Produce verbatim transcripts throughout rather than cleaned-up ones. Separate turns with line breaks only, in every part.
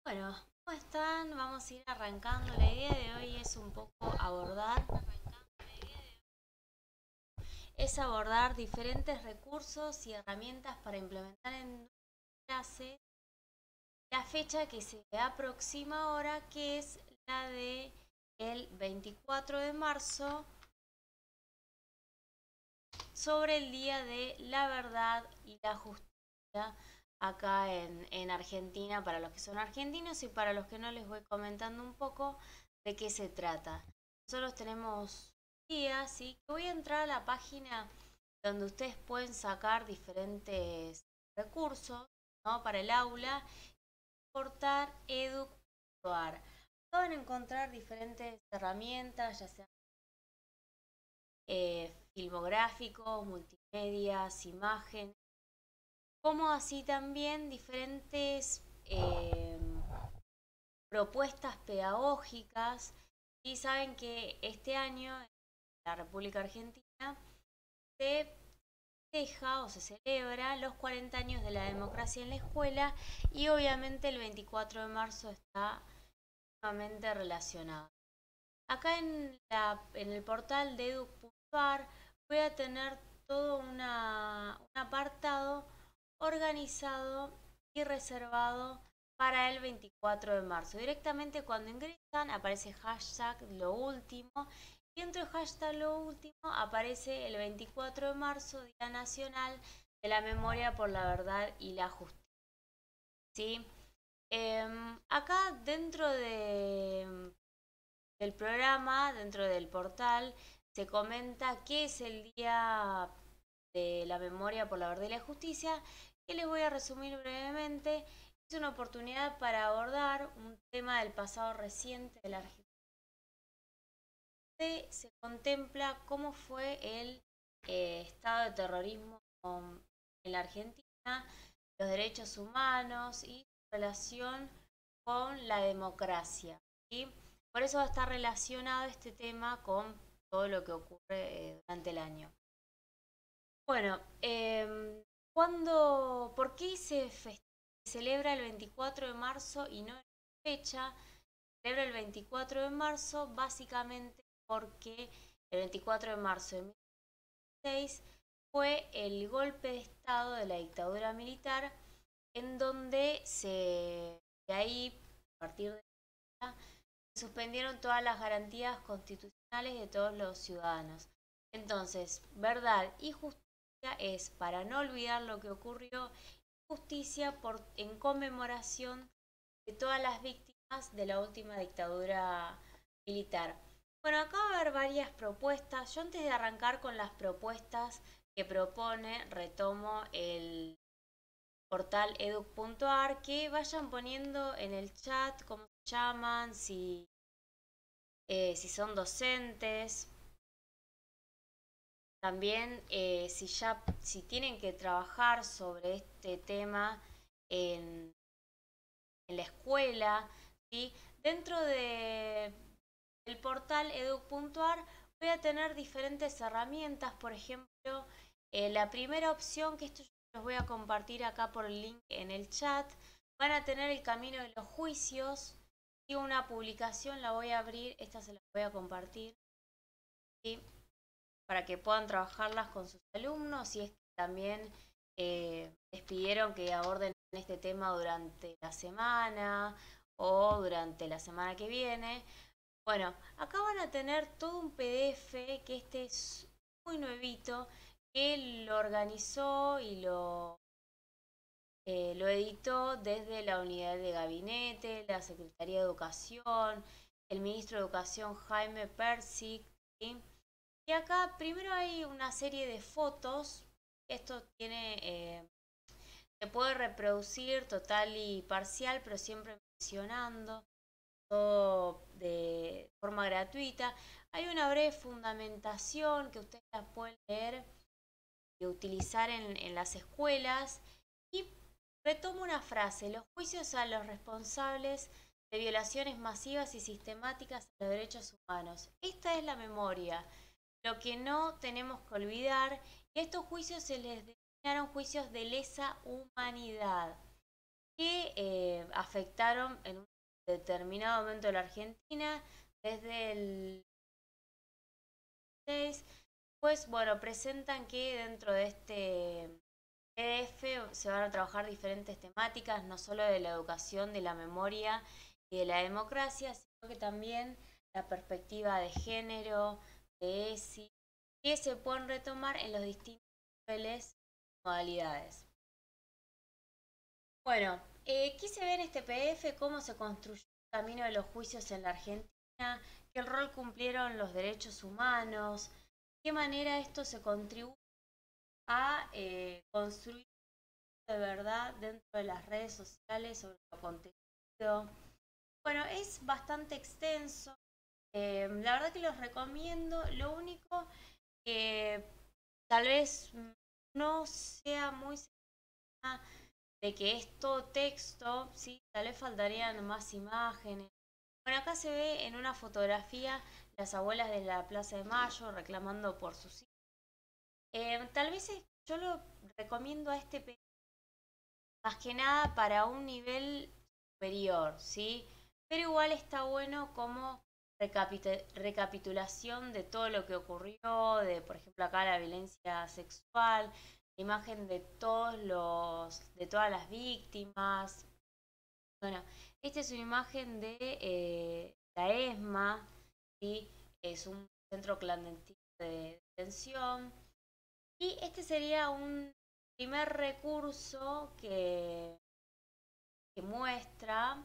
Bueno, ¿cómo están? Vamos a ir arrancando. La idea de hoy es un poco abordar, es abordar diferentes recursos y herramientas para implementar en clase la fecha que se aproxima ahora, que es la de el veinticuatro de marzo, sobre el Día de la Verdad y la Justicia acá en, en Argentina, para los que son argentinos, y para los que no les voy comentando un poco de qué se trata. Nosotros tenemos días, ¿sí? Voy a entrar a la página donde ustedes pueden sacar diferentes recursos, ¿no? Para el aula, portal edu punto ar. Van a encontrar diferentes herramientas, ya sean eh, filmográficos, multimedias, imágenes, como así también diferentes eh, propuestas pedagógicas. Y saben que este año en la República Argentina se festeja o se celebra los cuarenta años de la democracia en la escuela, y obviamente el veinticuatro de marzo está nuevamente relacionado. Acá en, la, en el portal de edu punto ar voy a tener todo una, un apartado organizado y reservado para el veinticuatro de marzo. Directamente cuando ingresan aparece hashtag lo último, y dentro del hashtag lo último aparece el veinticuatro de marzo, Día Nacional de la Memoria por la Verdad y la Justicia. ¿Sí? Eh, acá dentro de, del programa, dentro del portal, se comenta qué es el Día de la Memoria por la Verdad y la Justicia, que les voy a resumir brevemente. Es una oportunidad para abordar un tema del pasado reciente de la Argentina. Se contempla cómo fue el eh, estado de terrorismo en la Argentina, los derechos humanos y su relación con la democracia. ¿Sí? Por eso va a estar relacionado este tema con todo lo que ocurre eh, durante el año. Bueno, eh, ¿cuándo, por qué se, se celebra el veinticuatro de marzo y no en fecha? Se celebra el veinticuatro de marzo básicamente porque el veinticuatro de marzo de mil novecientos ochenta y seis fue el golpe de estado de la dictadura militar, en donde se, de ahí, a partir de ahí, se suspendieron todas las garantías constitucionales de todos los ciudadanos. Entonces, verdad y justicia es para no olvidar lo que ocurrió, justicia por, en conmemoración de todas las víctimas de la última dictadura militar. Bueno, acá va a haber varias propuestas. Yo, antes de arrancar con las propuestas que propone, retomo el portal edu punto ar, que vayan poniendo en el chat cómo se llaman, si, eh, si son docentes, también eh, si ya si tienen que trabajar sobre este tema en, en la escuela, ¿sí? Dentro de, del portal edu punto ar voy a tener diferentes herramientas. Por ejemplo, eh, la primera opción, que esto yo los voy a compartir acá por el link en el chat, van a tener el camino de los juicios y una publicación. La voy a abrir, esta se la voy a compartir, ¿sí? Para que puedan trabajarlas con sus alumnos, y es que también eh, les pidieron que aborden este tema durante la semana o durante la semana que viene. Bueno, acá van a tener todo un P D F, que este es muy nuevito, que lo organizó y lo, eh, lo editó desde la unidad de gabinete, la Secretaría de Educación, el ministro de Educación Jaime Persic, ¿sí? Y acá primero hay una serie de fotos. Esto tiene, eh, se puede reproducir total y parcial, pero siempre mencionando todo de forma gratuita. Hay una breve fundamentación que ustedes la pueden leer y utilizar en, en las escuelas. Y retomo una frase: los juicios a los responsables de violaciones masivas y sistemáticas a los derechos humanos. Esta es la memoria, lo que no tenemos que olvidar. Y a estos juicios se les designaron juicios de lesa humanidad. que eh, afectaron en un determinado momento de la Argentina, desde el seis, pues bueno, presentan que dentro de este P D F se van a trabajar diferentes temáticas, no solo de la educación, de la memoria y de la democracia, sino que también la perspectiva de género, de ESI, que se pueden retomar en los distintos niveles y modalidades. Bueno, eh, aquí se ve en este P D F cómo se construyó el camino de los juicios en la Argentina, qué rol cumplieron los derechos humanos, qué manera esto se contribuye a eh, construir de verdad dentro de las redes sociales sobre lo acontecido. Bueno, es bastante extenso. Eh, la verdad que los recomiendo. Lo único que tal vez no sea muy segura de que es todo texto, ¿sí? Tal vez faltarían más imágenes. Bueno, acá se ve en una fotografía las abuelas de la Plaza de Mayo reclamando por sus hijos. Eh, tal vez yo lo recomiendo a este más que nada para un nivel superior, ¿sí? Pero igual está bueno como recapitulación de todo lo que ocurrió, de por ejemplo acá la violencia sexual, la imagen de todos los, de todas las víctimas. Bueno, esta es una imagen de eh, la ESMA, ¿sí? Es un centro clandestino de detención. Y este sería un primer recurso que, que muestra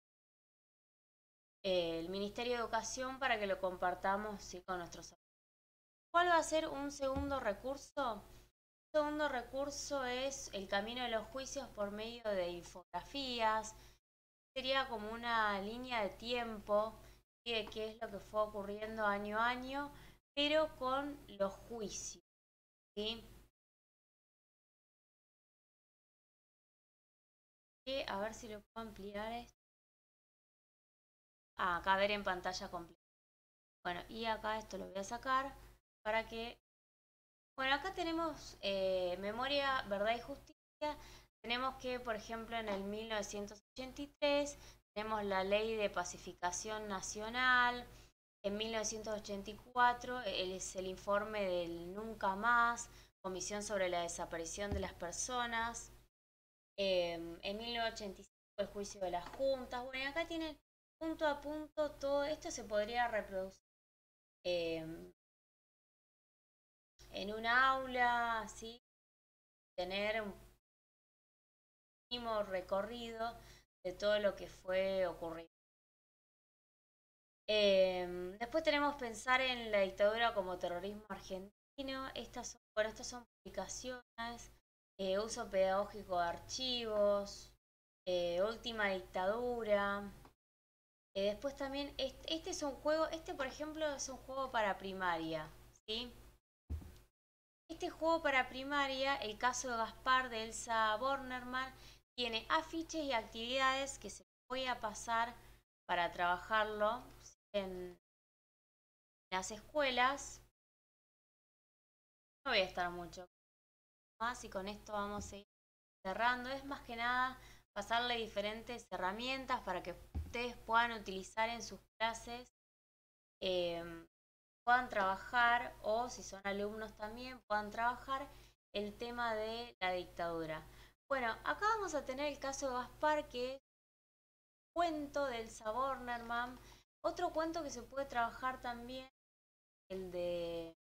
eh, el Ministerio de Educación para que lo compartamos, ¿sí?, con nuestros alumnos. ¿Cuál va a ser un segundo recurso? Un segundo recurso es el camino de los juicios por medio de infografías. Sería como una línea de tiempo, ¿sí?, de qué es lo que fue ocurriendo año a año, pero con los juicios, ¿sí? Y a ver si lo puedo ampliar esto. Ah, acá ver en pantalla completa. Bueno, y acá esto lo voy a sacar para que... Bueno, acá tenemos eh, memoria, verdad y justicia. Tenemos que, por ejemplo, en el mil novecientos ochenta y tres tenemos la Ley de Pacificación Nacional. En mil novecientos ochenta y cuatro es el informe del Nunca Más, Comisión sobre la Desaparición de las Personas. Eh, en mil novecientos ochenta y cinco el juicio de las juntas. Bueno, y acá tienen punto a punto todo esto. Se podría reproducir eh, en un aula, así, tener un mínimo recorrido de todo lo que fue ocurriendo. Eh, después tenemos pensar en la dictadura como terrorismo argentino. Estas son, bueno, estas son publicaciones, eh, uso pedagógico de archivos, eh, última dictadura. Eh, después también, este, este es un juego, este por ejemplo es un juego para primaria, ¿sí? Este juego para primaria, el caso de Gaspar de Elsa Bornerman, tiene afiches y actividades que se voy a pasar para trabajarlo en las escuelas. No voy a estar mucho más y con esto vamos a ir cerrando. Es más que nada pasarle diferentes herramientas para que ustedes puedan utilizar en sus clases, eh, puedan trabajar, o si son alumnos también puedan trabajar el tema de la dictadura. Bueno, acá vamos a tener el caso de Gaspar, que es un cuento de Elsa Bornerman. Otro cuento que se puede trabajar también, el de...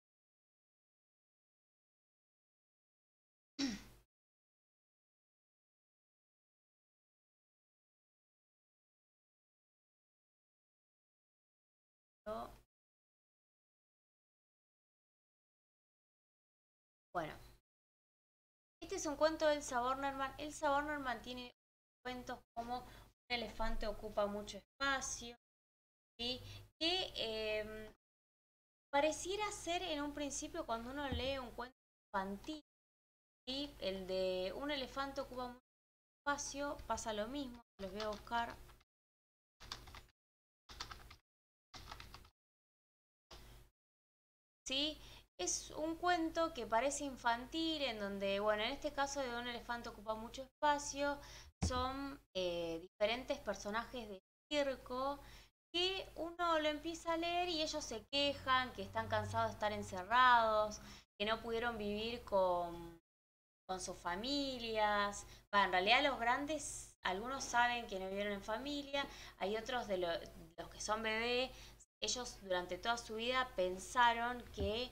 Bueno, este es un cuento de Elsa Bornerman. Elsa Bornerman tiene cuentos como Un elefante ocupa mucho espacio, ¿sí?, que eh, pareciera ser en un principio, cuando uno lee un cuento infantil, ¿sí?, el de Un elefante ocupa mucho espacio, pasa lo mismo. Los voy a buscar. ¿Sí? Es un cuento que parece infantil, en donde, bueno, en este caso de Un elefante ocupa mucho espacio, son eh, diferentes personajes de circo que uno lo empieza a leer y ellos se quejan, que están cansados de estar encerrados, que no pudieron vivir con, con sus familias. Bueno, en realidad los grandes, algunos saben que no vivieron en familia, hay otros de lo, los que son bebés, ellos durante toda su vida pensaron que,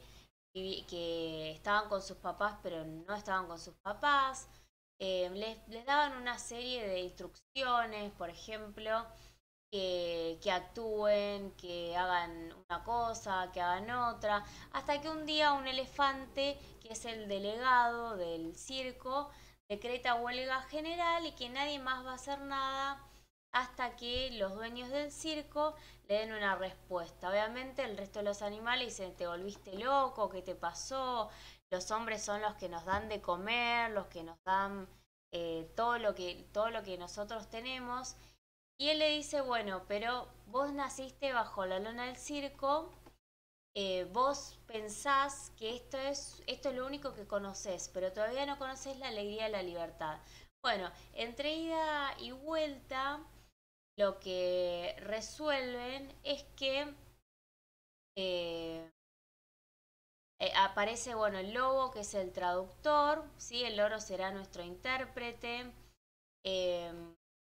que estaban con sus papás, pero no estaban con sus papás. Eh, les, les daban una serie de instrucciones, por ejemplo, que, que actúen, que hagan una cosa, que hagan otra, hasta que un día un elefante, que es el delegado del circo, decreta huelga general y que nadie más va a hacer nada hasta que los dueños del circo le den una respuesta. Obviamente el resto de los animales dicen, te volviste loco, ¿qué te pasó? Los hombres son los que nos dan de comer, los que nos dan eh, todo lo que, todo lo que nosotros tenemos. Y él le dice, bueno, pero vos naciste bajo la lona del circo, eh, vos pensás que esto es, esto es lo único que conoces, pero todavía no conoces la alegría de la libertad. Bueno, entre ida y vuelta, lo que resuelven es que eh, eh, aparece, bueno, el lobo, que es el traductor, ¿sí? El loro será nuestro intérprete. Eh,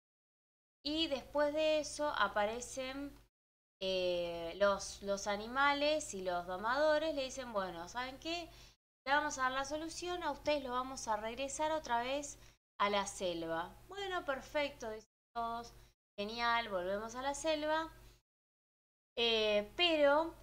y después de eso aparecen eh, los, los animales y los domadores, le dicen, bueno, ¿saben qué? Le vamos a dar la solución, a ustedes los vamos a regresar otra vez a la selva. Bueno, perfecto, dicen todos, genial, volvemos a la selva. Eh, pero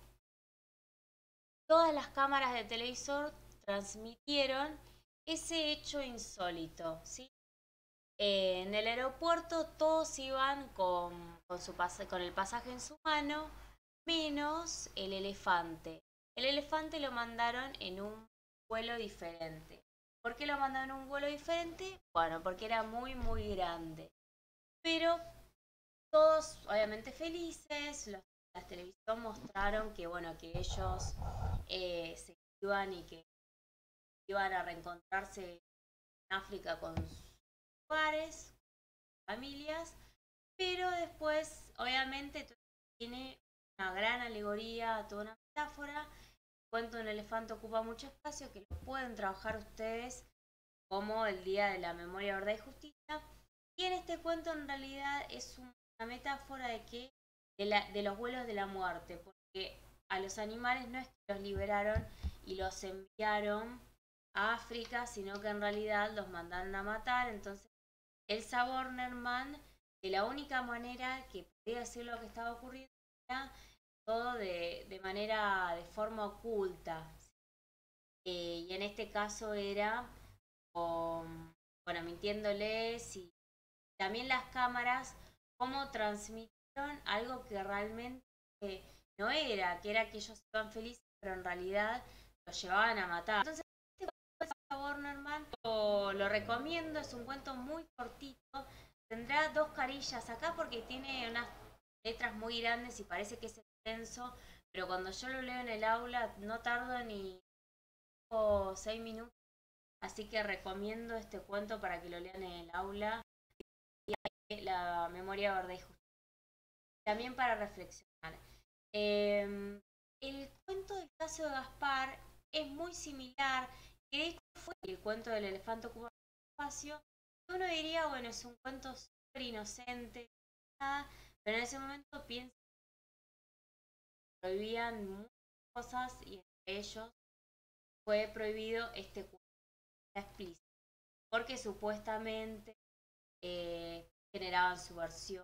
todas las cámaras de televisor transmitieron ese hecho insólito, ¿sí? Eh, en el aeropuerto todos iban con, con, su pas con el pasaje en su mano, menos el elefante. El elefante lo mandaron en un vuelo diferente. ¿Por qué lo mandaron en un vuelo diferente? Bueno, porque era muy, muy grande. Pero todos, obviamente, felices. Los, las televisiones mostraron que, bueno, que ellos eh, se iban y que iban a reencontrarse en África con sus padres, familias, pero después, obviamente, tiene una gran alegoría, toda una metáfora. El cuento de un elefante ocupa mucho espacio que lo pueden trabajar ustedes como el Día de la Memoria, Verdad y Justicia. Y en este cuento en realidad es una metáfora de que de, la, de los vuelos de la muerte, porque a los animales no es que los liberaron y los enviaron a África, sino que en realidad los mandaron a matar. Entonces Elsa Bornerman, de la única manera que podía decir lo que estaba ocurriendo era todo de, de manera, de forma oculta. Eh, y en este caso era con, bueno, mintiéndoles, y también las cámaras, cómo transmitieron algo que realmente no era, que era que ellos estaban felices, pero en realidad los llevaban a matar. Entonces, Bornerman lo, lo recomiendo, es un cuento muy cortito, tendrá dos carillas acá porque tiene unas letras muy grandes y parece que es extenso, pero cuando yo lo leo en el aula no tardo ni seis minutos, así que recomiendo este cuento para que lo lean en el aula. La memoria, verdad y justicia. También para reflexionar. Eh, el cuento del caso de Gaspar es muy similar, que de hecho fue el cuento del elefante ocupa el espacio. Uno diría, bueno, es un cuento súper inocente, nada, pero en ese momento piensa que prohibían muchas cosas y entre ellos fue prohibido este cuento explícito, porque supuestamente eh, generaban subversión.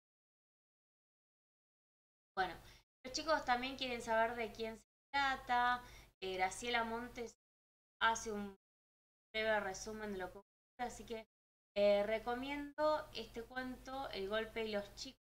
Bueno, los chicos también quieren saber de quién se trata. Eh, Graciela Montes hace un breve resumen de lo que ocurre, así que eh, recomiendo este cuento, El golpe y los chicos.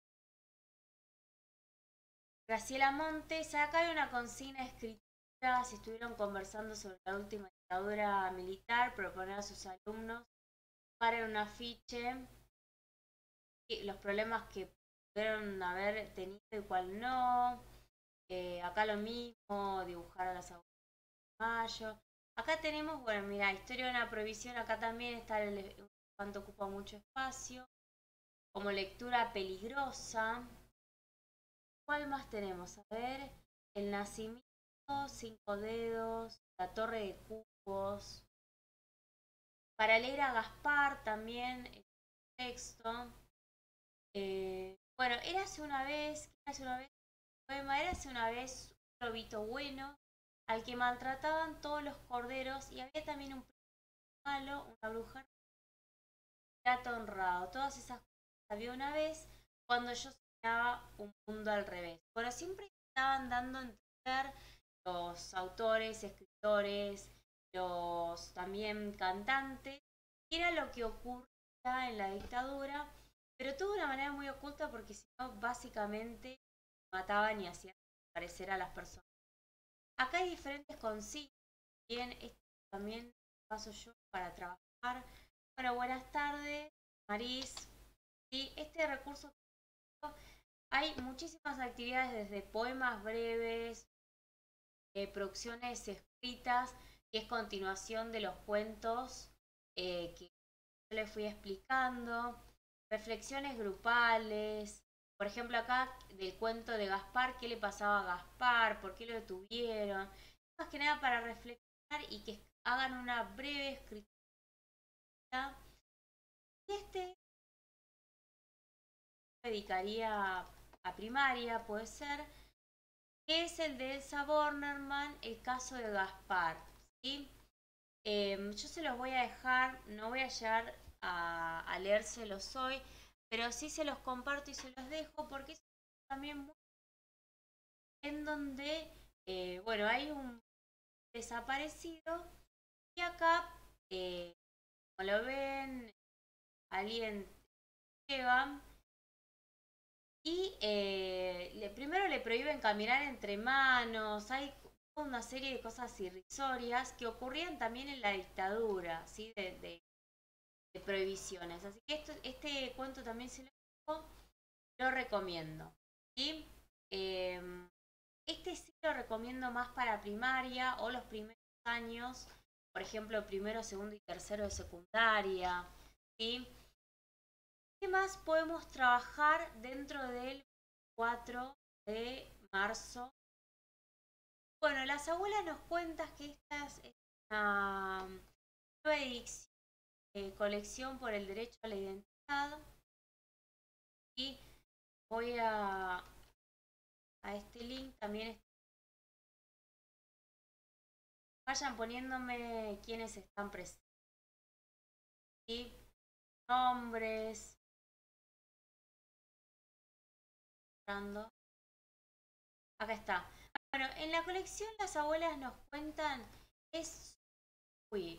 Graciela Montes, acá hay una consigna escritura, si estuvieron conversando sobre la última dictadura militar, proponer a sus alumnos para un afiche los problemas que pudieron haber tenido y cuál no. Eh, acá lo mismo, dibujar a las abuelas de mayo. Acá tenemos, bueno, mira, historia de una prohibición, acá también está el cuanto ocupa mucho espacio. Como lectura peligrosa. ¿Cuál más tenemos? A ver, El nacimiento, Cinco dedos, La torre de cubos. Para leer a Gaspar también, el texto. Eh, bueno, Érase una vez, Érase una vez, poema, Érase una vez un lobito bueno, al que maltrataban todos los corderos, y había también un malo, una bruja, un gato honrado. Todas esas cosas había una vez cuando yo soñaba un mundo al revés. Bueno, siempre estaban dando a entender los autores, escritores, los también cantantes, que era lo que ocurría en la dictadura, pero todo de una manera muy oculta porque si no, básicamente mataban y hacían desaparecer a las personas. Acá hay diferentes consignas, bien, esto también paso yo para trabajar. Bueno, buenas tardes, Maris. Sí, este recurso, hay muchísimas actividades desde poemas breves, eh, producciones escritas, que es continuación de los cuentos eh, que yo les fui explicando, reflexiones grupales, por ejemplo acá del cuento de Gaspar, qué le pasaba a Gaspar, por qué lo detuvieron, más que nada para reflexionar y que hagan una breve escritura. Y este me dedicaría a primaria, puede ser, que es el de Elsa Bornerman, el caso de Gaspar, ¿sí? Eh, yo se los voy a dejar, no voy a llegar a, a leérselos hoy, pero sí se los comparto y se los dejo porque es también muy en donde, eh, bueno, hay un desaparecido y acá, eh, como lo ven, alguien lleva y eh, le, primero le prohíben caminar entre manos, hay una serie de cosas irrisorias que ocurrían también en la dictadura, ¿sí? De, de, de prohibiciones. Así que esto, este cuento también se lo, lo recomiendo. ¿Sí? Eh, este sí lo recomiendo más para primaria o los primeros años, por ejemplo, primero, segundo y tercero de secundaria. ¿Sí? ¿Qué más podemos trabajar dentro del cuatro de marzo? Bueno, las abuelas nos cuentan que esta es una nueva edición, eh, colección por el derecho a la identidad. Y voy a, a este link también. Vayan poniéndome quienes están presentes. ¿Sí? Nombres. Acá está. Bueno, en la colección las abuelas nos cuentan, es uy,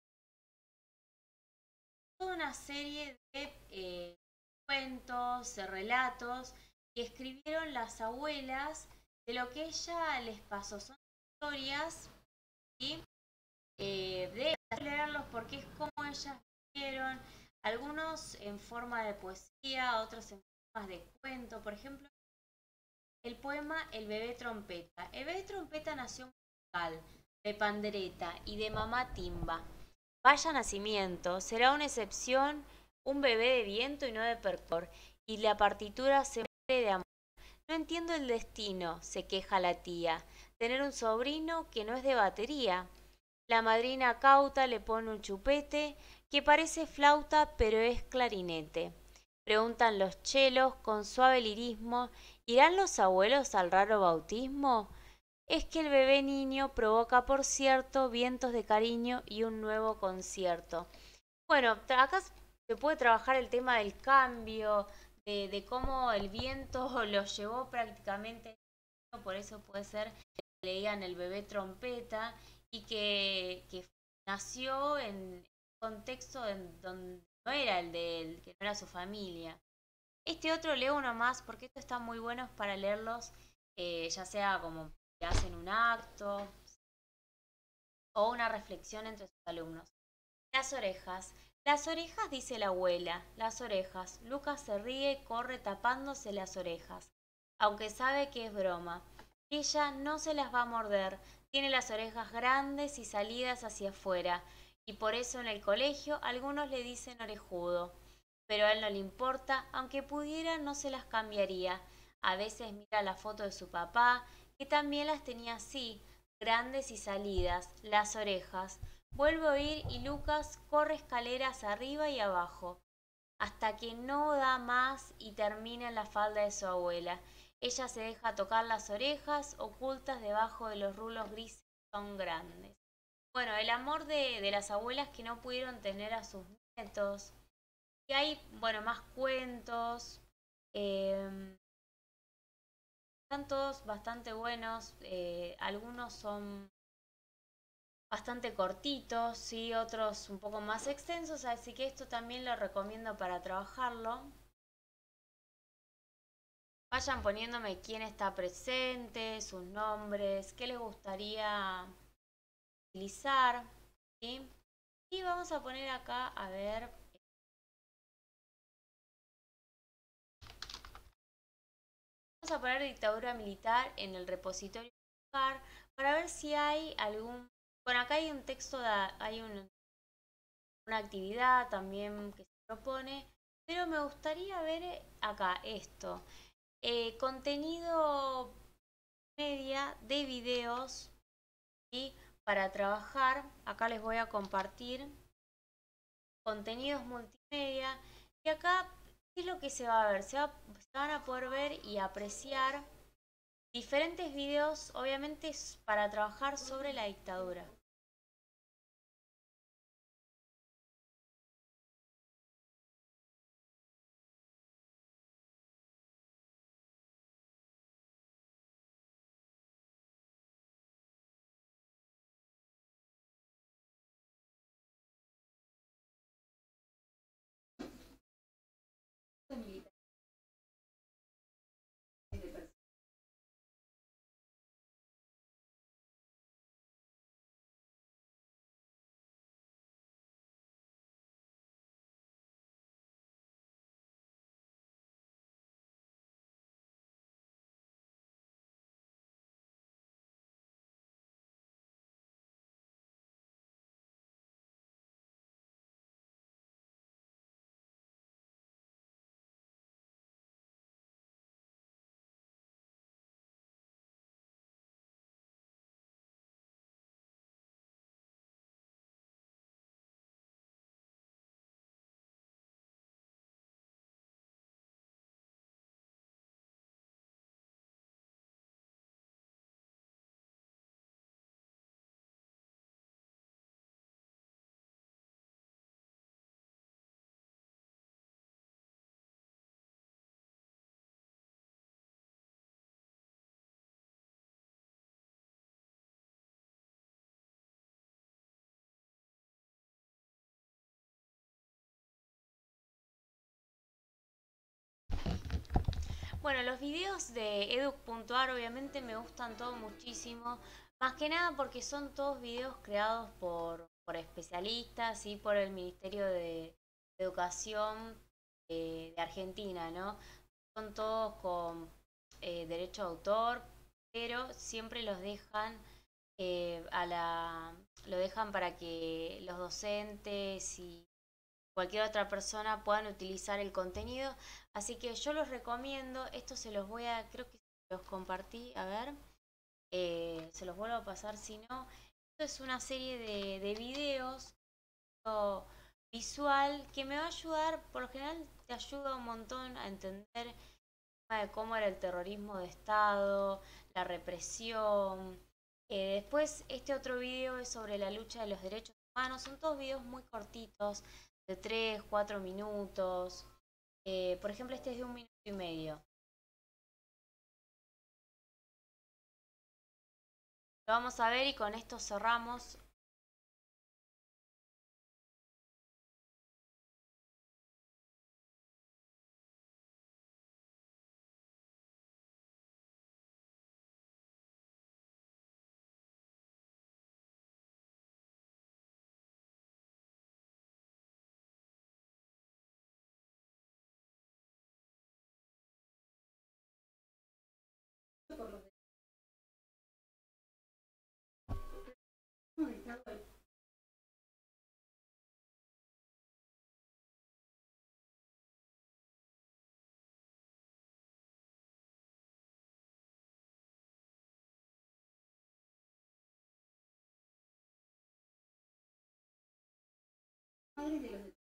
toda una serie de eh, cuentos, de relatos que escribieron las abuelas de lo que ella les pasó. Son historias, ¿sí? Eh, de leerlos porque es como ellas vieron, algunos en forma de poesía, otros en forma de cuento. Por ejemplo, el poema El bebé trompeta. El bebé trompeta nació en musical, de pandereta y de mamá timba. Vaya nacimiento, será una excepción, un bebé de viento y no de percor, y la partitura se muere de amor. No entiendo el destino, se queja la tía, tener un sobrino que no es de batería. La madrina cauta le pone un chupete que parece flauta pero es clarinete. Preguntan los chelos con suave lirismo, ¿irán los abuelos al raro bautismo? Es que el bebé niño provoca, por cierto, vientos de cariño y un nuevo concierto. Bueno, acá se puede trabajar el tema del cambio, de, de cómo el viento lo llevó prácticamente, por eso puede ser que le digan el bebé trompeta y que, que nació en un contexto en donde no era el de él, que no era su familia. Este otro leo uno más porque estos están muy buenos para leerlos, eh, ya sea como que hacen un acto o una reflexión entre sus alumnos. Las orejas. Las orejas, dice la abuela, las orejas. Lucas se ríe, corre tapándose las orejas, aunque sabe que es broma. Ella no se las va a morder, tiene las orejas grandes y salidas hacia afuera, y por eso en el colegio algunos le dicen orejudo, pero a él no le importa, aunque pudiera no se las cambiaría. A veces mira la foto de su papá, que también las tenía así, grandes y salidas, las orejas. Vuelve a oír y Lucas corre escaleras arriba y abajo, hasta que no da más y termina en la falda de su abuela. Ella se deja tocar las orejas, ocultas debajo de los rulos grises son grandes. Bueno, el amor de, de las abuelas que no pudieron tener a sus nietos. Y hay, bueno, más cuentos. eh, Están todos bastante buenos. eh, algunos son bastante cortitos, sí, otros un poco más extensos, así que esto también lo recomiendo para trabajarlo. Vayan poniéndome quién está presente, sus nombres, qué les gustaría utilizar, ¿sí? Y vamos a poner acá, a ver, vamos a poner dictadura militar en el repositorio para ver si hay algún... Bueno, acá hay un texto, de, hay un, una actividad también que se propone, pero me gustaría ver acá esto. Eh, contenido media de videos, ¿sí? Para trabajar, acá les voy a compartir contenidos multimedia y acá, ¿qué es lo que se va a ver? Se, va, se van a poder ver y apreciar diferentes videos, obviamente para trabajar sobre la dictadura. Bueno, los videos de edu.ar obviamente me gustan todos muchísimo, más que nada porque son todos videos creados por, por especialistas y por el Ministerio de Educación eh, de Argentina, ¿no? Son todos con eh, derecho de autor, pero siempre los dejan eh, a la, lo dejan para que los docentes y cualquier otra persona puedan utilizar el contenido. Así que yo los recomiendo, esto se los voy a, creo que los compartí, a ver, eh, se los vuelvo a pasar si no. Esto es una serie de, de videos visual que me va a ayudar, por lo general te ayuda un montón a entender de cómo era el terrorismo de Estado, la represión. Eh, después, este otro video es sobre la lucha de los derechos humanos. Son todos videos muy cortitos, de tres cuatro minutos. Eh, por ejemplo, este es de un minuto y medio. Lo vamos a ver y con esto cerramos.
padres de los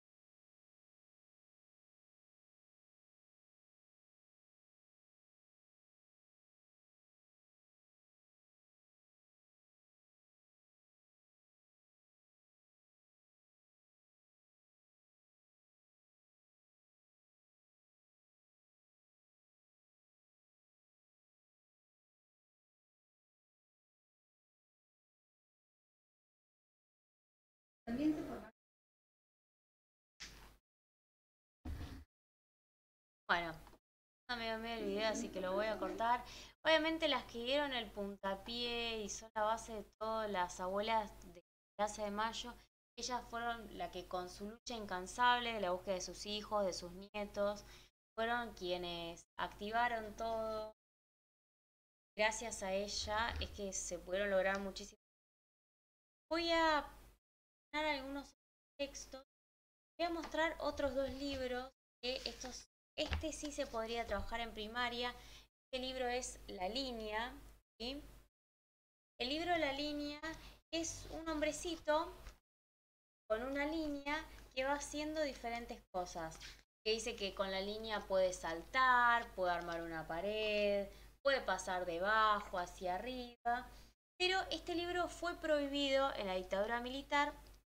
también se formaron.
Bueno, no me me el video, así que lo voy a cortar. Obviamente las que dieron el puntapié y son la base de todo, las abuelas de Plaza de Mayo, ellas fueron la que con su lucha incansable de la búsqueda de sus hijos, de sus nietos, fueron quienes activaron todo. Gracias a ella es que se pudieron lograr muchísimas. Voy a dar algunos textos. Voy a mostrar otros dos libros que estos, este sí se podría trabajar en primaria. Este libro es La Línea, ¿sí? El libro La Línea es un hombrecito con una línea que va haciendo diferentes cosas. Que dice que con la línea puede saltar, puede armar una pared, puede pasar debajo, hacia arriba. Pero este libro fue prohibido en la dictadura militar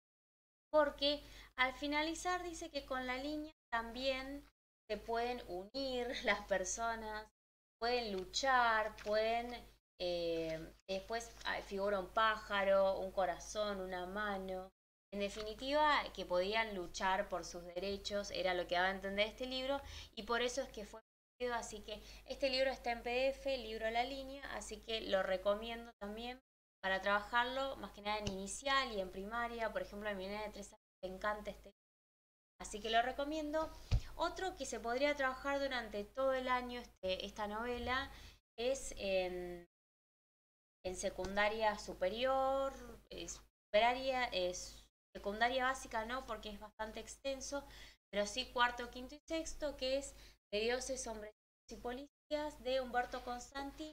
porque al finalizar dice que con la línea también se pueden unir las personas, pueden luchar, pueden... Eh, después figura un pájaro, un corazón, una mano. En definitiva, que podían luchar por sus derechos, era lo que daba a entender este libro, y por eso es que fue prohibido. Así que este libro está en P D F, el libro La Línea, así que lo recomiendo también para trabajarlo, más que nada en inicial y en primaria. Por ejemplo, a mi nena de tres años le encanta este libro, así que lo recomiendo. Otro que se podría trabajar durante todo el año, este, esta novela, es en, en secundaria superior, es, superaria, es secundaria básica no, porque es bastante extenso, pero sí cuarto, quinto y sexto, que es De dioses, hombres y policías, de Humberto Constanti.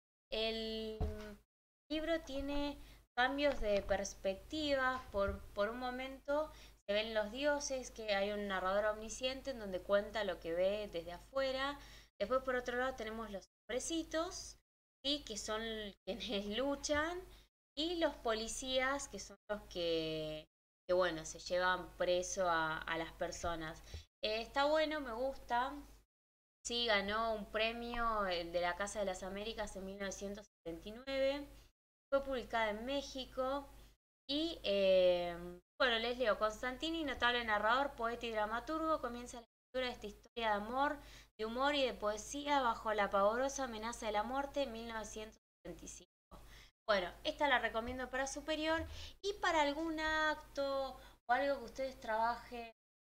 El libro tiene cambios de perspectiva. Por, por un momento se ven los dioses, que hay un narrador omnisciente en donde cuenta lo que ve desde afuera. Después por otro lado tenemos los hombrecitos, ¿sí? Que son quienes luchan, y los policías, que son los que, que bueno, se llevan preso a, a las personas. Eh, está bueno, me gusta. Sí, ganó un premio, el de la Casa de las Américas en mil novecientos setenta y nueve. Fue publicada en México. Y eh, bueno, les leo. Constantini, notable narrador, poeta y dramaturgo, comienza la escritura de esta historia de amor, de humor y de poesía bajo la pavorosa amenaza de la muerte en mil novecientos setenta y cinco. Bueno, esta la recomiendo para superior, y para algún acto o algo que ustedes trabajen,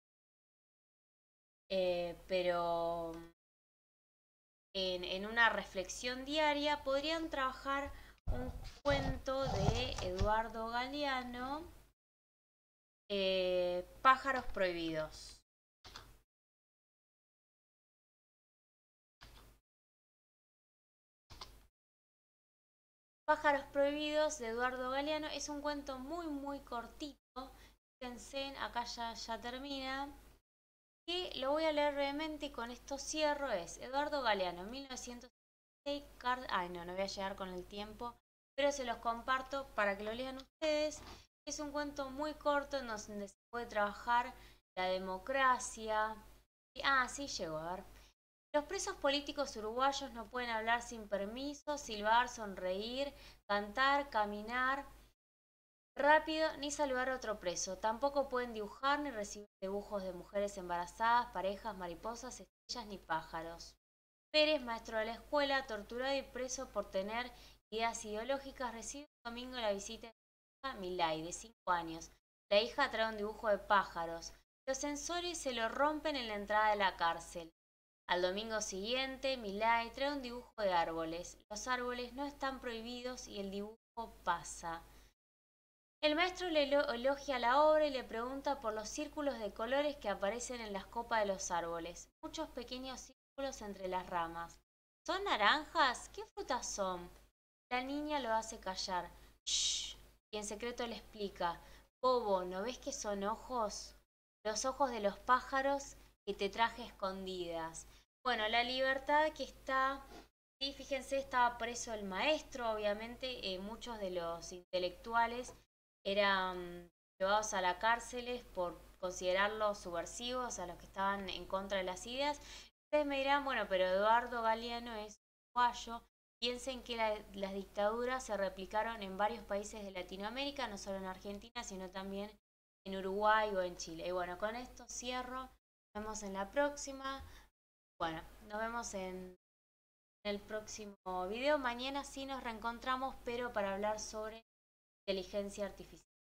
eh, pero en, en una reflexión diaria, podrían trabajar un cuento de Eduardo Galeano, eh, Pájaros Prohibidos. Pájaros Prohibidos de Eduardo Galeano es un cuento muy muy cortito. Fíjense, acá ya, ya termina. Y lo voy a leer brevemente y con esto cierro. Es Eduardo Galeano, mil novecientos setenta y seis. Ay, no, no voy a llegar con el tiempo, pero se los comparto para que lo lean ustedes. Es un cuento muy corto en donde se puede trabajar la democracia. Ah, sí, llegó, a ver. Los presos políticos uruguayos no pueden hablar sin permiso, silbar, sonreír, cantar, caminar rápido, ni saludar a otro preso. Tampoco pueden dibujar ni recibir dibujos de mujeres embarazadas, parejas, mariposas, estrellas ni pájaros. Pérez, maestro de la escuela, torturado y preso por tener ideas ideológicas, recibe el domingo la visita de su hija Milay, de cinco años. La hija trae un dibujo de pájaros. Los sensores se lo rompen en la entrada de la cárcel. Al domingo siguiente, Milay trae un dibujo de árboles. Los árboles no están prohibidos y el dibujo pasa. El maestro le elogia la obra y le pregunta por los círculos de colores que aparecen en las copas de los árboles. Muchos pequeños círculos entre las ramas. ¿Son naranjas? ¿Qué frutas son? La niña lo hace callar. Shh. Y en secreto le explica. Bobo, ¿no ves que son ojos? los ojos de los pájaros que te traje escondidas. Bueno, la libertad que está, sí, fíjense, estaba preso el maestro, obviamente, eh, muchos de los intelectuales eran llevados a las cárceles por considerarlos subversivos, a los que estaban en contra de las ideas. Ustedes me dirán, bueno, pero Eduardo Galeano es uruguayo. Piensen que la- las dictaduras se replicaron en varios países de Latinoamérica, no solo en Argentina, sino también en Uruguay o en Chile. Y bueno, con esto cierro. Nos vemos en la próxima. Bueno, nos vemos en el próximo video. Mañana sí nos reencontramos, pero para hablar sobre inteligencia artificial.